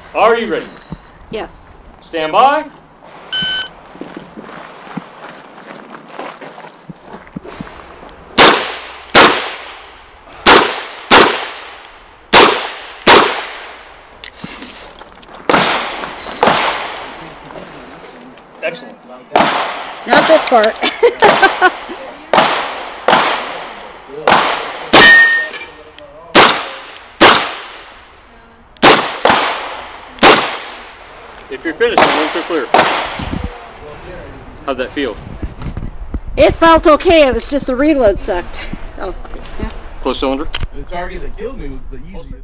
Are you ready? Yes. Stand by. Excellent. Not this part. If you're finished, once you're clear. How'd that feel? It felt okay. It was just the reload sucked. Oh, yeah. Close cylinder? The target that killed me was the easiest.